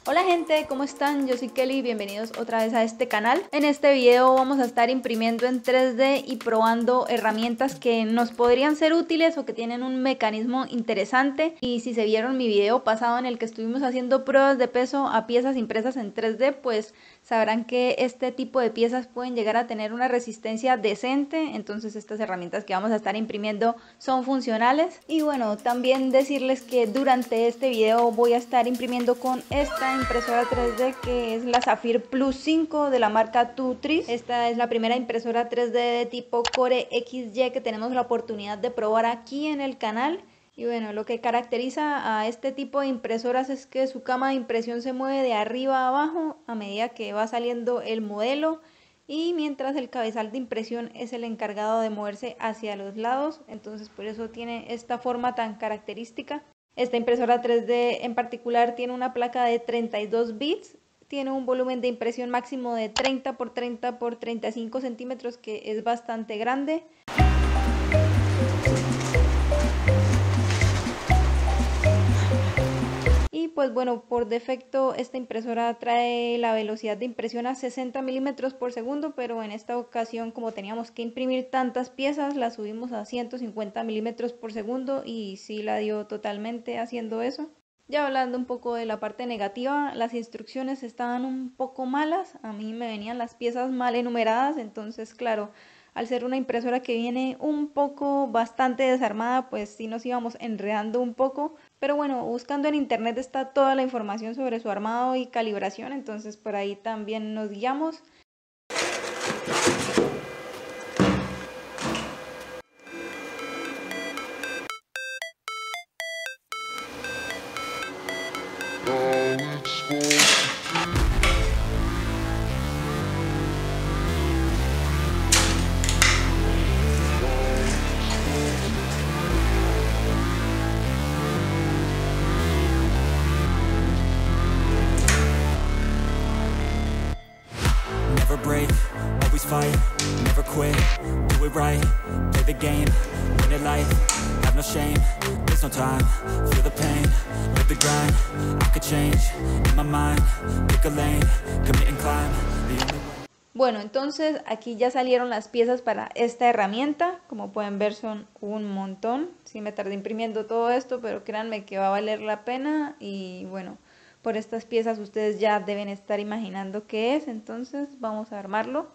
Hola gente, ¿cómo están? Yo soy Kelly, bienvenidos otra vez a este canal. En este video vamos a estar imprimiendo en 3D y probando herramientas que nos podrían ser útiles o que tienen un mecanismo interesante. Y si se vieron mi video pasado en el que estuvimos haciendo pruebas de peso a piezas impresas en 3D, pues sabrán que este tipo de piezas pueden llegar a tener una resistencia decente. Entonces estas herramientas que vamos a estar imprimiendo son funcionales. Y bueno, también decirles que durante este video voy a estar imprimiendo con esta impresora 3D que es la Saphir Plus 5 de la marca Tutris. Esta es la primera impresora 3D de tipo Core XY que tenemos la oportunidad de probar aquí en el canal. Y bueno, lo que caracteriza a este tipo de impresoras es que su cama de impresión se mueve de arriba a abajo a medida que va saliendo el modelo, y mientras el cabezal de impresión es el encargado de moverse hacia los lados. Entonces por eso tiene esta forma tan característica. Esta impresora 3D en particular tiene una placa de 32 bits, tiene un volumen de impresión máximo de 30 por 30 por 35 centímetros, que es bastante grande. Y pues bueno, por defecto esta impresora trae la velocidad de impresión a 60 milímetros por segundo, pero en esta ocasión, como teníamos que imprimir tantas piezas, la subimos a 150 milímetros por segundo y sí la dio totalmente haciendo eso. Ya hablando un poco de la parte negativa, las instrucciones estaban un poco malas. A mí me venían las piezas mal enumeradas, entonces claro, al ser una impresora que viene un poco bastante desarmada, pues sí nos íbamos enredando un poco. Pero bueno, buscando en internet está toda la información sobre su armado y calibración, entonces por ahí también nos guiamos. Never break, always fight, never quit, do it right, play the game, win it life, have no shame, there's no time, feel the pain, live the grind, I could change, in my mind, pick a lane, commit and climb, the only way. Bueno, entonces aquí ya salieron las piezas para esta herramienta. Como pueden ver son un montón. Sí me tardé imprimiendo todo esto, pero créanme que va a valer la pena. Y bueno, por estas piezas ustedes ya deben estar imaginando qué es. Entonces vamos a armarlo.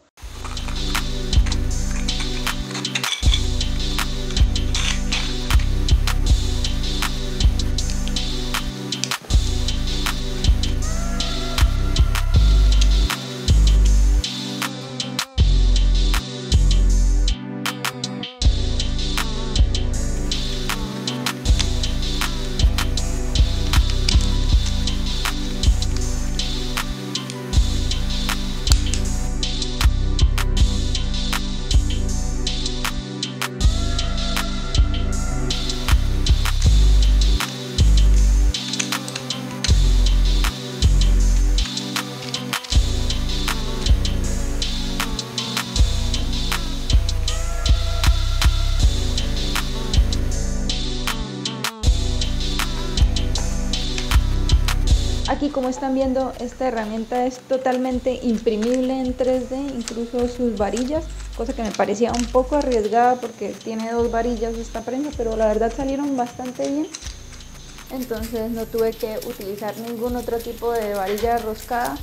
Aquí, como están viendo, esta herramienta es totalmente imprimible en 3D, incluso sus varillas, cosa que me parecía un poco arriesgada porque tiene dos varillas esta prensa, pero la verdad salieron bastante bien. Entonces no tuve que utilizar ningún otro tipo de varilla roscada.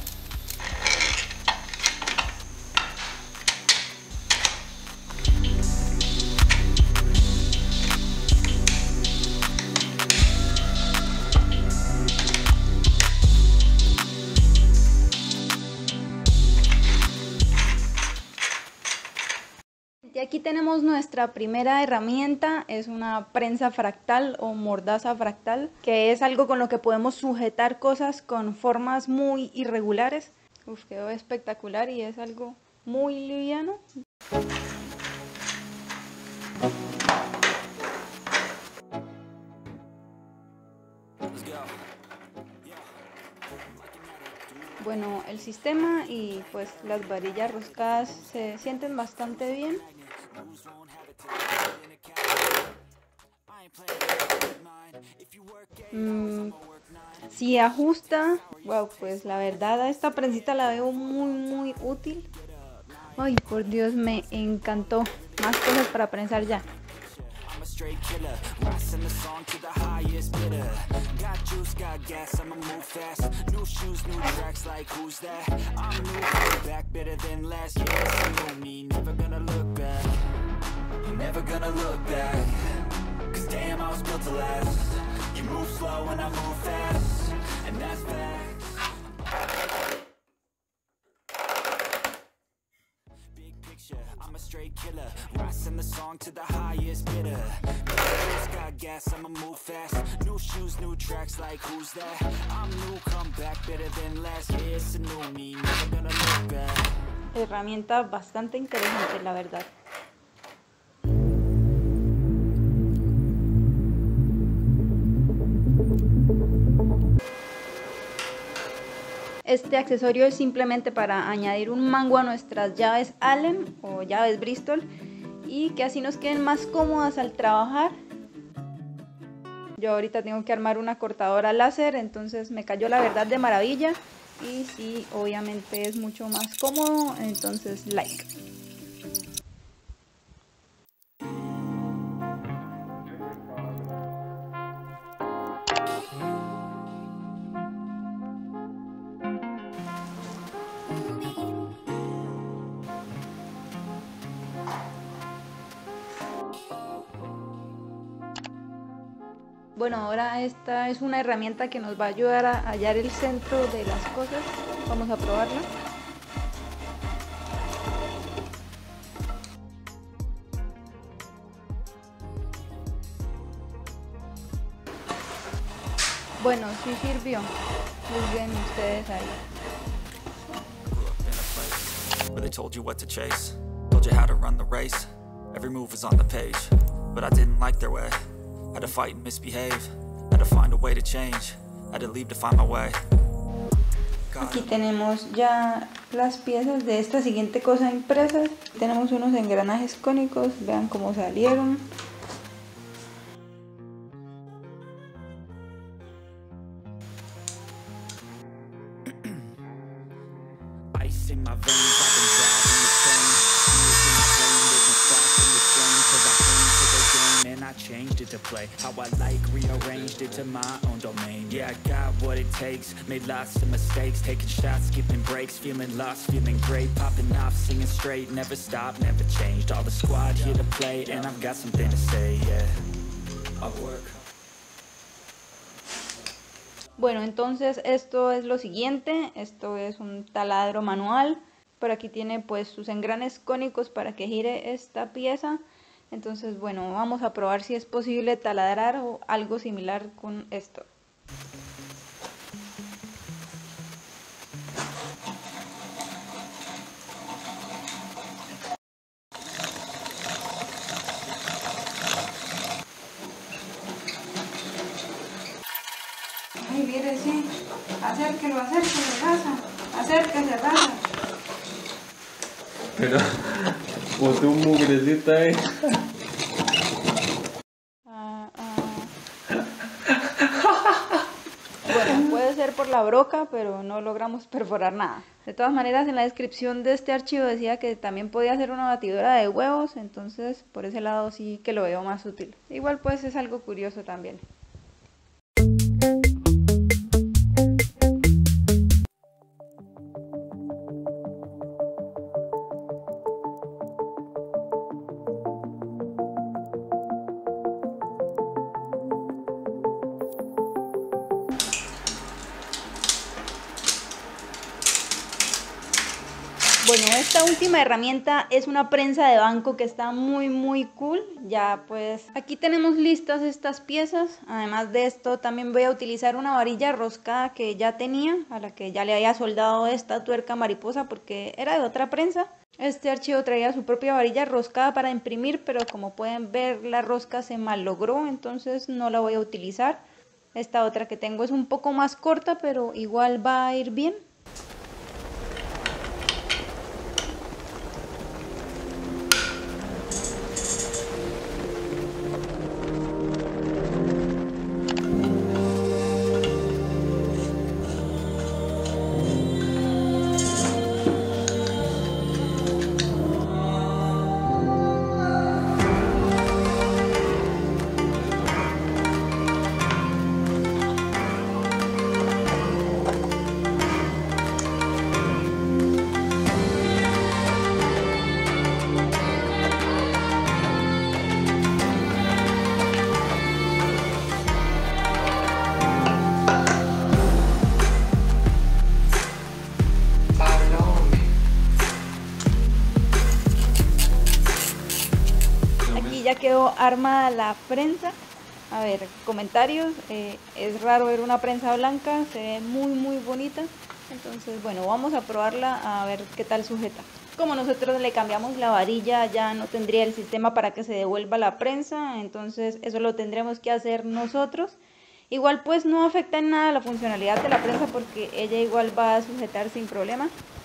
Y aquí tenemos nuestra primera herramienta, es una prensa fractal o mordaza fractal, que es algo con lo que podemos sujetar cosas con formas muy irregulares. Uf, quedó espectacular y es algo muy liviano. Bueno, el sistema y pues las varillas roscadas se sienten bastante bien. Si ajusta, wow, pues la verdad a esta prensita la veo muy útil. Ay, por Dios, me encantó. Más cosas para prensar ya. I'm a straight killer, rising the song to the highest bidder. Got juice, got gas, I'ma move fast. New shoes, new tracks, like who's that? I'm new, coming back better than last. Yeah, it's new me, never gonna look back. Never gonna look back. Cause damn, I was built to last. You move slow and I move fast, and that's facts. I'm a straight killer, rising the song to the highest bidder. Just got gas, I'ma move fast. New shoes, new tracks, like who's that? I'm new, come back better than last. Yeah, it's a new me, never gonna look back. Herramienta bastante interesante, la verdad. Este accesorio es simplemente para añadir un mango a nuestras llaves Allen o llaves Bristol y que así nos queden más cómodas al trabajar. Yo ahorita tengo que armar una cortadora láser, entonces me cayó la verdad de maravilla y sí, obviamente es mucho más cómodo, entonces like. Bueno, ahora esta es una herramienta que nos va a ayudar a hallar el centro de las cosas. Vamos a probarla. Bueno, sí sirvió. Juzguen ustedes ahí. Where they told you what to chase, told you how to run the race. Every move was on the page, but I didn't like their way. Had to fight and misbehave, had to find a way to change, had to leave to find my way. Aquí tenemos ya las piezas de esta siguiente cosa impresas. Tenemos unos engranajes cónicos, vean cómo salieron. Ice in my veins, I've been driving the train. Music in the flame, there's no stopping the train. Cause I came to the game and I changed it to play how I like, rearranged it to my own domain. Yeah, I got what it takes, made lots of mistakes, taking shots, skipping breaks, feeling lost, feeling great, popping off, singing straight, never stopped, never changed. All the squad here to play, and I've got something to say, yeah. I work. Bueno, entonces esto es lo siguiente, esto es un taladro manual, por aquí tiene pues sus engranes cónicos para que gire esta pieza. Entonces bueno, vamos a probar si es posible taladrar o algo similar con esto. Ay, mire, sí. Acérquelo, raza. Acérquese, raza. Pero, boté un mugrecito ahí. Bueno, puede ser por la broca, pero no logramos perforar nada. De todas maneras, en la descripción de este archivo decía que también podía ser una batidora de huevos, entonces por ese lado sí que lo veo más útil. Igual pues es algo curioso también. Bueno, esta última herramienta es una prensa de banco que está muy cool. Ya pues aquí tenemos listas estas piezas. Además de esto también voy a utilizar una varilla roscada que ya tenía, a la que ya le había soldado esta tuerca mariposa porque era de otra prensa. Este archivo traía su propia varilla roscada para imprimir, pero como pueden ver la rosca se malogró, entonces no la voy a utilizar. Esta otra que tengo es un poco más corta, pero igual va a ir bien. veo armada la prensa. A ver, comentarios. Es raro ver una prensa blanca, se ve muy bonita. Entonces, bueno, vamos a probarla a ver qué tal sujeta. Como nosotros le cambiamos la varilla, ya no tendría el sistema para que se devuelva la prensa, entonces eso lo tendremos que hacer nosotros. Igual pues no afecta en nada la funcionalidad de la prensa porque ella igual va a sujetar sin problema.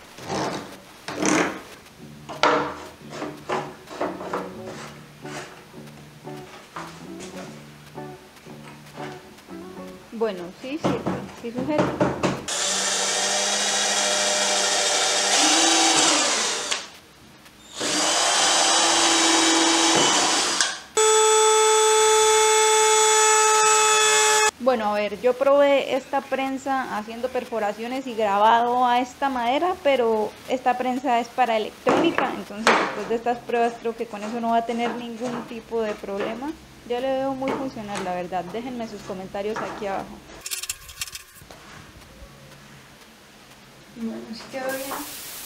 Bueno, sí sirve, sí sujeta. Bueno, a ver, yo probé esta prensa haciendo perforaciones y grabado a esta madera, pero esta prensa es para electrónica, entonces después de estas pruebas creo que con eso no va a tener ningún tipo de problema. Yo le veo muy funcional, la verdad. Déjenme sus comentarios aquí abajo. Bueno, sí quedó bien.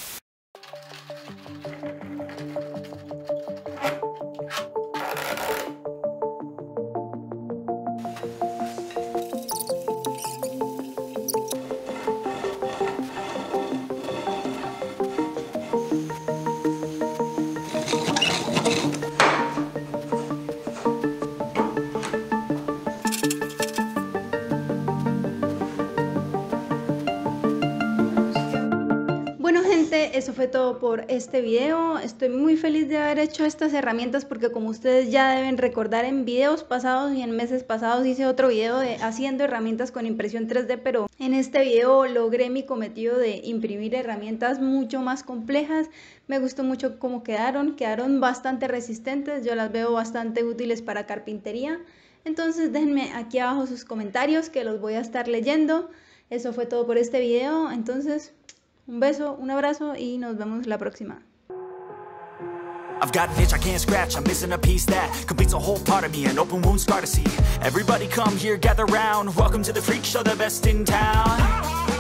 Bueno gente, eso fue todo por este video. Estoy muy feliz de haber hecho estas herramientas porque como ustedes ya deben recordar, en videos pasados y en meses pasados hice otro video de haciendo herramientas con impresión 3D, pero en este video logré mi cometido de imprimir herramientas mucho más complejas. Me gustó mucho cómo quedaron bastante resistentes, yo las veo bastante útiles para carpintería. Entonces déjenme aquí abajo sus comentarios que los voy a estar leyendo. Eso fue todo por este video, entonces un beso, un abrazo y nos vemos la próxima. I've got an itch I can't scratch, I'm missing a piece that completes a whole part of me, an open wound scar to see. Everybody come here, gather round, welcome to the freak show, the best in town.